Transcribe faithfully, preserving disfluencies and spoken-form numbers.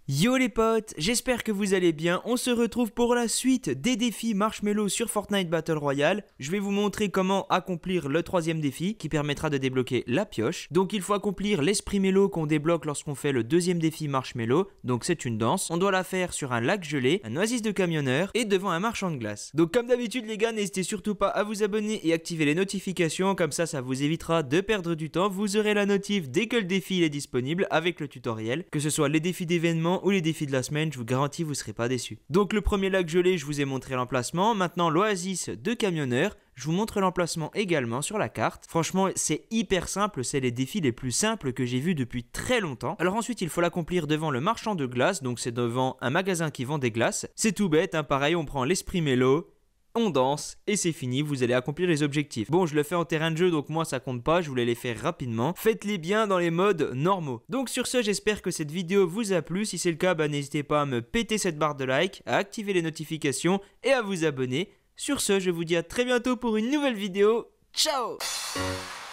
Yo les potes, j'espère que vous allez bien, on se retrouve pour la suite des défis Marshmello sur Fortnite Battle Royale. Je vais vous montrer comment accomplir le troisième défi qui permettra de débloquer la pioche. Donc il faut accomplir l'esprit mélo qu'on débloque lorsqu'on fait le deuxième défi Marshmello. Donc c'est une danse, on doit la faire sur un lac gelé, un oasis de camionneur et devant un marchand de glace. Donc comme d'habitude les gars, n'hésitez surtout pas à vous abonner et activer les notifications, comme ça ça vous évitera de perdre du temps. Vous aurez la notif dès que le défi est disponible avec le tutoriel, que ce soit les défis d'événements ou les défis de la semaine, je vous garantis vous ne serez pas déçus. Donc le premier lac gelé, je vous ai montré l'emplacement. Maintenant l'oasis de camionneur, je vous montre l'emplacement également sur la carte. Franchement c'est hyper simple, c'est les défis les plus simples que j'ai vus depuis très longtemps. Alors ensuite il faut l'accomplir devant le marchand de glace, donc c'est devant un magasin qui vend des glaces. C'est tout bête, hein, pareil on prend l'esprit mélo, on danse et c'est fini, vous allez accomplir les objectifs. Bon, je le fais en terrain de jeu donc moi ça compte pas, je voulais les faire rapidement. Faites-les bien dans les modes normaux. Donc sur ce, j'espère que cette vidéo vous a plu. Si c'est le cas, bah, n'hésitez pas à me péter cette barre de like, à activer les notifications et à vous abonner. Sur ce, je vous dis à très bientôt pour une nouvelle vidéo. Ciao!